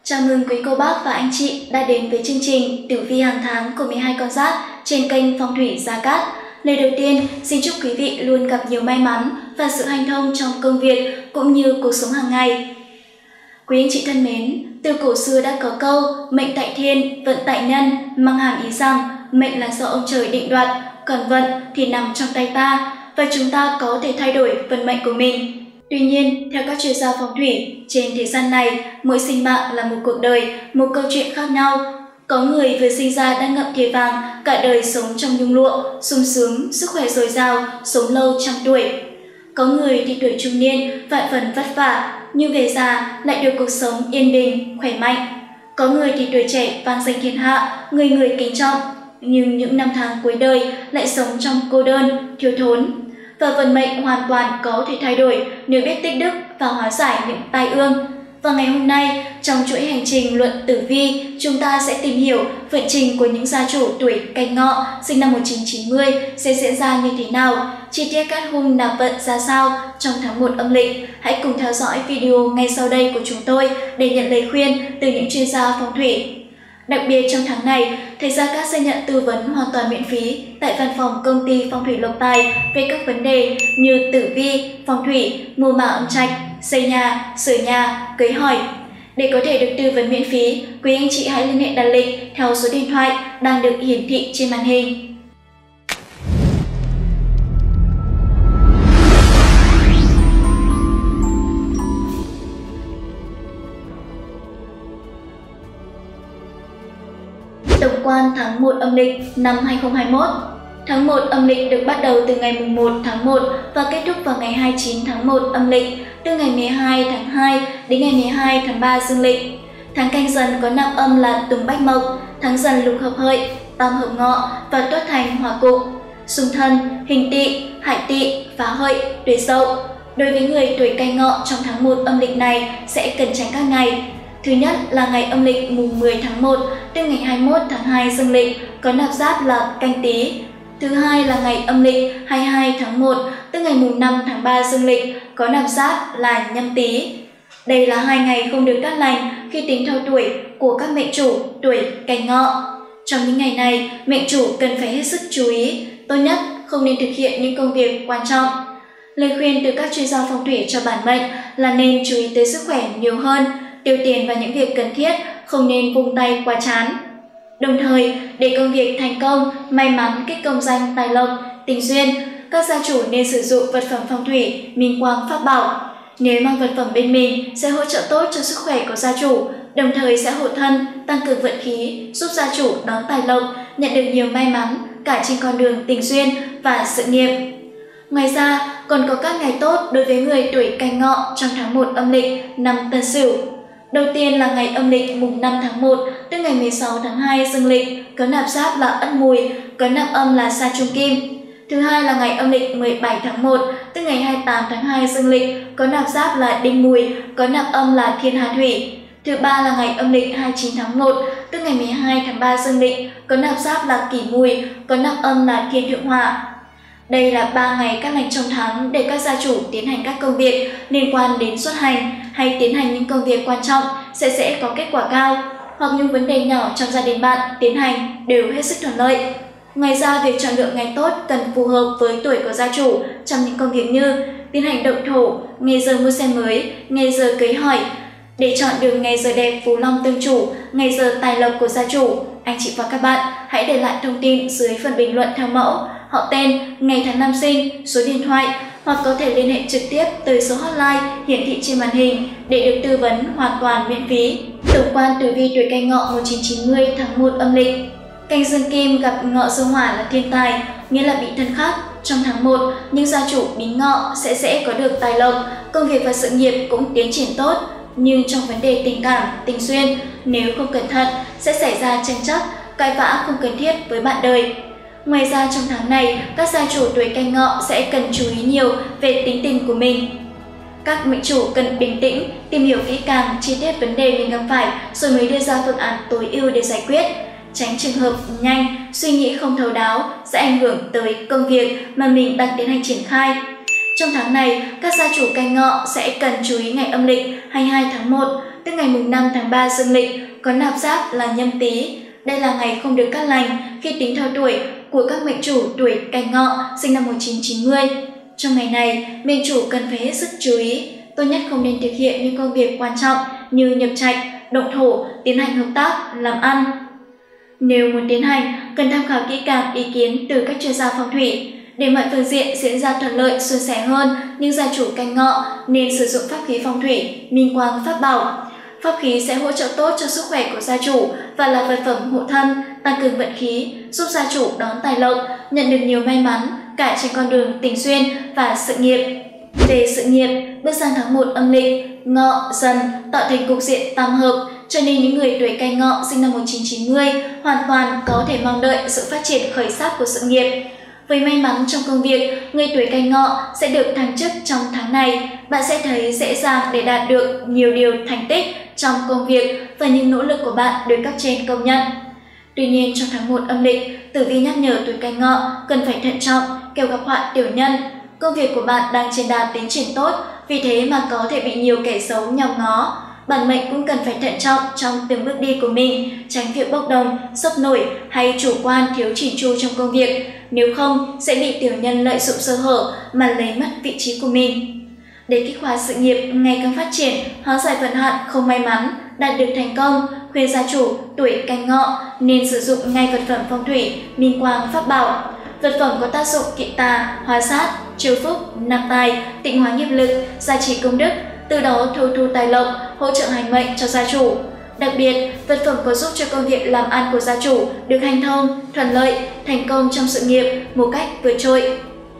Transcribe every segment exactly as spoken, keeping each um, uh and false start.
Chào mừng quý cô bác và anh chị đã đến với chương trình Tử vi hàng tháng của mười hai con giáp trên kênh Phong thủy Gia Cát. Lời đầu tiên, xin chúc quý vị luôn gặp nhiều may mắn và sự hanh thông trong công việc cũng như cuộc sống hàng ngày. Quý anh chị thân mến, từ cổ xưa đã có câu mệnh tại thiên, vận tại nhân, mang hàm ý rằng mệnh là do ông trời định đoạt, còn vận thì nằm trong tay ta và chúng ta có thể thay đổi vận mệnh của mình. Tuy nhiên, theo các chuyên gia phong thủy, trên thế gian này, mỗi sinh mạng là một cuộc đời, một câu chuyện khác nhau. Có người vừa sinh ra đã ngậm thìa vàng, cả đời sống trong nhung lụa, sung sướng, sức khỏe dồi dào, sống lâu trăm tuổi. Có người thì tuổi trung niên, vạn phần vất vả, nhưng về già lại được cuộc sống yên bình, khỏe mạnh. Có người thì tuổi trẻ vang danh thiên hạ, người người kính trọng, nhưng những năm tháng cuối đời lại sống trong cô đơn, thiếu thốn. Và vận mệnh hoàn toàn có thể thay đổi nếu biết tích đức và hóa giải những tai ương. Và ngày hôm nay, trong chuỗi hành trình luận tử vi, chúng ta sẽ tìm hiểu vận trình của những gia chủ tuổi Canh Ngọ sinh năm một nghìn chín trăm chín mươi sẽ diễn ra như thế nào, chi tiết các hung nạp vận ra sao trong tháng một âm lịch. Hãy cùng theo dõi video ngay sau đây của chúng tôi để nhận lời khuyên từ những chuyên gia phong thủy. Đặc biệt trong tháng này, thầy Gia Cát sẽ nhận tư vấn hoàn toàn miễn phí tại văn phòng công ty Phong thủy Lộc Tài về các vấn đề như tử vi, phong thủy, mùa mã âm trạch, xây nhà, sửa nhà, cưới hỏi. Để có thể được tư vấn miễn phí, quý anh chị hãy liên hệ đặt lịch theo số điện thoại đang được hiển thị trên màn hình. Tổng quan tháng một âm lịch năm hai nghìn không trăm hai mươi mốt. Tháng một âm lịch được bắt đầu từ ngày mùng một tháng một và kết thúc vào ngày hai mươi chín tháng một âm lịch, từ ngày mười hai tháng hai đến ngày mười hai tháng ba dương lịch. Tháng Canh Dần có năm âm là Tùng Bách Mộc, tháng Dần lục hợp Hợi, Tam hợp Ngọ và Tuất Thành Hỏa Cục. Xung thân, Hình Tỵ, Hải Tỵ, Phá Hợi, Tuổi Dậu. Đối với người tuổi Canh Ngọ trong tháng một âm lịch này sẽ cần tránh các ngày. Thứ nhất là ngày âm lịch mùng mười tháng một, tức ngày hai mươi mốt tháng hai dương lịch, có nạp giáp là Canh Tý. Thứ hai là ngày âm lịch hai mươi hai tháng một, tức ngày mùng năm tháng ba dương lịch, có nạp giáp là Nhâm Tý. Đây là hai ngày không được tốt lành khi tính theo tuổi của các mệnh chủ tuổi Canh Ngọ. Trong những ngày này, mệnh chủ cần phải hết sức chú ý, tốt nhất không nên thực hiện những công việc quan trọng. Lời khuyên từ các chuyên gia phong thủy cho bản mệnh là nên chú ý tới sức khỏe nhiều hơn, tiêu tiền vào những việc cần thiết, không nên vung tay quá chán. Đồng thời, để công việc thành công, may mắn, kết công danh, tài lộc, tình duyên, các gia chủ nên sử dụng vật phẩm phong thủy, minh quang pháp bảo. Nếu mang vật phẩm bên mình sẽ hỗ trợ tốt cho sức khỏe của gia chủ, đồng thời sẽ hộ thân, tăng cường vận khí, giúp gia chủ đón tài lộc, nhận được nhiều may mắn cả trên con đường tình duyên và sự nghiệp. Ngoài ra, còn có các ngày tốt đối với người tuổi Canh Ngọ trong tháng một âm lịch năm Tân Sửu. Đầu tiên là ngày âm lịch mùng năm tháng một, tức ngày mười sáu tháng hai dương lịch, có nạp giáp là Ất Mùi, có nạp âm là Sa Trung Kim. Thứ hai là ngày âm lịch mười bảy tháng một, tức ngày hai mươi tám tháng hai dương lịch, có nạp giáp là Đinh Mùi, có nạp âm là Thiên Hà Thủy. Thứ ba là ngày âm lịch hai mươi chín tháng một, tức ngày mười hai tháng ba dương lịch, có nạp giáp là Kỷ Mùi, có nạp âm là Thiên Thượng Hỏa. Đây là ba ngày các lành trong tháng để các gia chủ tiến hành các công việc liên quan đến xuất hành hay tiến hành những công việc quan trọng sẽ sẽ có kết quả cao, hoặc những vấn đề nhỏ trong gia đình bạn tiến hành đều hết sức thuận lợi. Ngoài ra, việc chọn lựa ngày tốt cần phù hợp với tuổi của gia chủ trong những công việc như tiến hành động thổ, ngày giờ mua xe mới, ngày giờ cưới hỏi. Để chọn được ngày giờ đẹp phú long tương chủ, ngày giờ tài lộc của gia chủ, anh chị và các bạn hãy để lại thông tin dưới phần bình luận theo mẫu, họ tên, ngày tháng năm sinh, số điện thoại, hoặc có thể liên hệ trực tiếp tới số hotline hiển thị trên màn hình để được tư vấn hoàn toàn miễn phí. Tổng quan tử vi tuổi Canh Ngọ một nghìn chín trăm chín mươi tháng một âm lịch. Canh Dương Kim gặp Ngọ Dương Hỏa là thiên tài, nghĩa là bị thân khắc. Trong tháng một, những gia chủ bính Ngọ sẽ dễ có được tài lộc, công việc và sự nghiệp cũng tiến triển tốt. Nhưng trong vấn đề tình cảm, tình duyên, nếu không cẩn thận sẽ xảy ra tranh chấp, cãi vã không cần thiết với bạn đời. Ngoài ra trong tháng này, các gia chủ tuổi Canh Ngọ sẽ cần chú ý nhiều về tính tình của mình. Các mệnh chủ cần bình tĩnh, tìm hiểu kỹ càng chi tiết vấn đề mình gặp phải rồi mới đưa ra phương án tối ưu để giải quyết. Tránh trường hợp nhanh, suy nghĩ không thấu đáo sẽ ảnh hưởng tới công việc mà mình đang tiến hành triển khai. Trong tháng này, các gia chủ Canh Ngọ sẽ cần chú ý ngày âm lịch hai mươi hai tháng một, tức ngày mùng năm tháng ba dương lịch, có nạp giáp là Nhâm Tý. Đây là ngày không được cát lành khi tính theo tuổi của các mệnh chủ tuổi Canh Ngọ sinh năm một nghìn chín trăm chín mươi. Trong ngày này, mệnh chủ cần phải hết sức chú ý, tốt nhất không nên thực hiện những công việc quan trọng như nhập trạch, động thổ, tiến hành hợp tác, làm ăn. Nếu muốn tiến hành, cần tham khảo kỹ càng ý kiến từ các chuyên gia phong thủy. Để mọi phương diện diễn ra thuận lợi, suôn sẻ hơn, nhưng gia chủ Canh Ngọ nên sử dụng pháp khí phong thủy, minh quang pháp bảo. Pháp khí sẽ hỗ trợ tốt cho sức khỏe của gia chủ và là vật phẩm hộ thân, tăng cường vận khí, giúp gia chủ đón tài lộc, nhận được nhiều may mắn cả trên con đường tình duyên và sự nghiệp. Về sự nghiệp, bước sang tháng một âm lịch, Ngọ, Dần tạo thành cục diện tam hợp, cho nên những người tuổi Canh Ngọ sinh năm một nghìn chín trăm chín mươi hoàn toàn có thể mong đợi sự phát triển khởi sắc của sự nghiệp. Với may mắn trong công việc, người tuổi Canh Ngọ sẽ được thăng chức trong tháng này. Bạn sẽ thấy dễ dàng để đạt được nhiều điều thành tích trong công việc và những nỗ lực của bạn được cấp trên công nhận. Tuy nhiên, trong tháng một âm lịch, tử vi nhắc nhở tuổi Canh Ngọ cần phải thận trọng, kẻo gặp họa tiểu nhân. Công việc của bạn đang trên đà tiến triển tốt, vì thế mà có thể bị nhiều kẻ xấu nhòm ngó. Bản mệnh cũng cần phải thận trọng trong từng bước đi của mình, tránh việc bốc đồng, sốc nổi hay chủ quan thiếu chỉn chu trong công việc. Nếu không, sẽ bị tiểu nhân lợi dụng sơ hở mà lấy mất vị trí của mình. Để kích hoạt sự nghiệp ngày càng phát triển, hóa giải vận hạn không may mắn, đạt được thành công, khuyên gia chủ tuổi Canh Ngọ nên sử dụng ngay vật phẩm phong thủy, minh quang pháp bảo. Vật phẩm có tác dụng kỵ tà, hóa sát, chiêu phúc, nạp tài, tịnh hóa nghiệp lực, gia trì công đức, từ đó thâu thu tài lộc, hỗ trợ hành mệnh cho gia chủ. Đặc biệt, vật phẩm có giúp cho công việc làm ăn của gia chủ được hanh thông, thuận lợi, thành công trong sự nghiệp một cách vượt trội.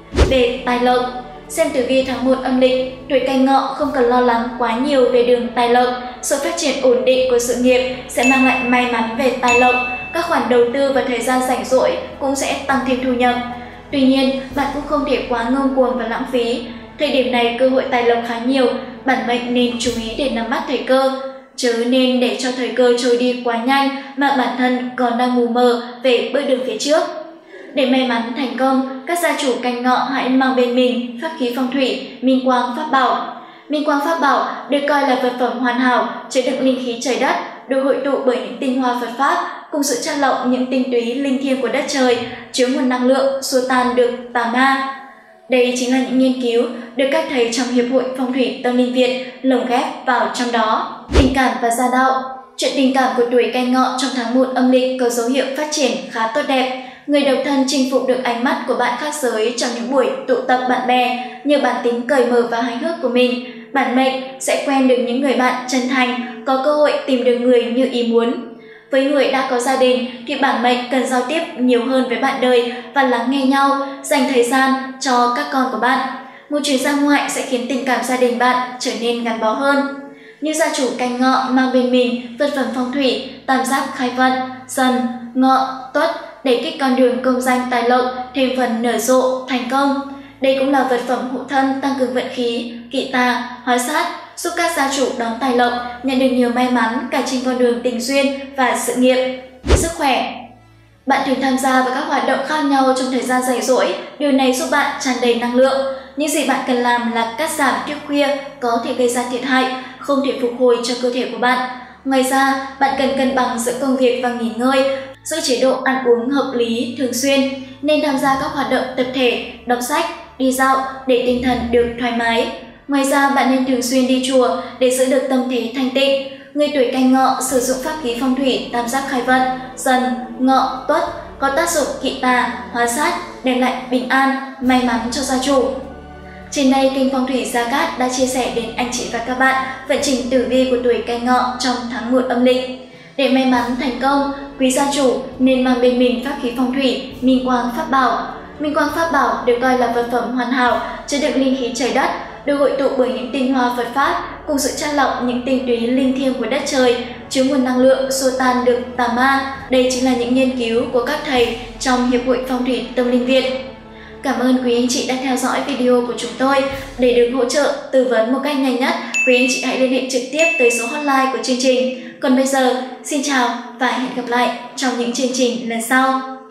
Về tài lộc, xem tử vi tháng một âm lịch, tuổi Canh Ngọ không cần lo lắng quá nhiều về đường tài lộc. Sự phát triển ổn định của sự nghiệp sẽ mang lại may mắn về tài lộc. Các khoản đầu tư và thời gian rảnh rỗi cũng sẽ tăng thêm thu nhập. Tuy nhiên, bạn cũng không thể quá ngông cuồng và lãng phí. Thời điểm này cơ hội tài lộc khá nhiều, bản mệnh nên chú ý để nắm bắt thời cơ, chớ nên để cho thời cơ trôi đi quá nhanh mà bản thân còn đang mù mờ về bước đường phía trước. Để may mắn thành công, các gia chủ Canh Ngọ hãy mang bên mình pháp khí phong thủy, minh quang pháp bảo. Minh quang pháp bảo được coi là vật phẩm hoàn hảo, chứa đựng linh khí trời đất, được hội tụ bởi những tinh hoa Phật pháp cùng sự chắt lọc những tinh túy linh thiêng của đất trời, chứa nguồn năng lượng xua tan được tà ma. Đây chính là những nghiên cứu được các thầy trong Hiệp hội Phong thủy Tâm linh Việt lồng ghép vào trong đó. Tình cảm và gia đạo. Chuyện tình cảm của tuổi Canh Ngọ trong tháng một âm lịch có dấu hiệu phát triển khá tốt đẹp. Người độc thân chinh phục được ánh mắt của bạn khác giới trong những buổi tụ tập bạn bè. Nhờ bản tính cởi mở và hài hước của mình, bản mệnh sẽ quen được những người bạn chân thành, có cơ hội tìm được người như ý muốn. Với người đã có gia đình thì bản mệnh cần giao tiếp nhiều hơn với bạn đời và lắng nghe nhau, dành thời gian cho các con của bạn. Một chuyến ra ngoại sẽ khiến tình cảm gia đình bạn trở nên gắn bó hơn. Như gia chủ Canh Ngọ mang bên mình vật phẩm phong thủy, tam giác khai vận, Dần, Ngọ, Tuất để kích con đường công danh tài lộc thêm phần nở rộ, thành công. Đây cũng là vật phẩm hộ thân tăng cường vận khí, kỵ tà, hóa sát, giúp các gia chủ đón tài lộc, nhận được nhiều may mắn cả trên con đường tình duyên và sự nghiệp. Sức khỏe. Bạn thường tham gia vào các hoạt động khác nhau trong thời gian rảnh rỗi, điều này giúp bạn tràn đầy năng lượng. Những gì bạn cần làm là cắt giảm thức khuya có thể gây ra thiệt hại, không thể phục hồi cho cơ thể của bạn. Ngoài ra, bạn cần cân bằng giữa công việc và nghỉ ngơi, giữ chế độ ăn uống hợp lý thường xuyên, nên tham gia các hoạt động tập thể, đọc sách, đi dạo để tinh thần được thoải mái. Ngoài ra, bạn nên thường xuyên đi chùa để giữ được tâm thế thanh tịnh. Người tuổi Canh Ngọ sử dụng pháp khí phong thủy tam giác khai vận, Dần, Ngọ, Tuất có tác dụng kỵ tà, hóa sát, đem lại bình an, may mắn cho gia chủ. Trên đây, kênh Phong thủy Gia Cát đã chia sẻ đến anh chị và các bạn vận trình tử vi của tuổi Canh Ngọ trong tháng một âm lịch. Để may mắn thành công, quý gia chủ nên mang bên mình pháp khí phong thủy, minh quang pháp bảo. Minh quang pháp bảo được coi là vật phẩm hoàn hảo, chứa đựng linh khí trời đất, được hội tụ bởi những tinh hoa Phật pháp cùng sự chắt lọc những tinh túy linh thiêng của đất trời, chứa nguồn năng lượng xua tan được tà ma. Đây chính là những nghiên cứu của các thầy trong Hiệp hội Phong thủy Tâm linh Việt. Cảm ơn quý anh chị đã theo dõi video của chúng tôi. Để được hỗ trợ tư vấn một cách nhanh nhất, quý anh chị hãy liên hệ trực tiếp tới số hotline của chương trình. Còn bây giờ, xin chào và hẹn gặp lại trong những chương trình lần sau.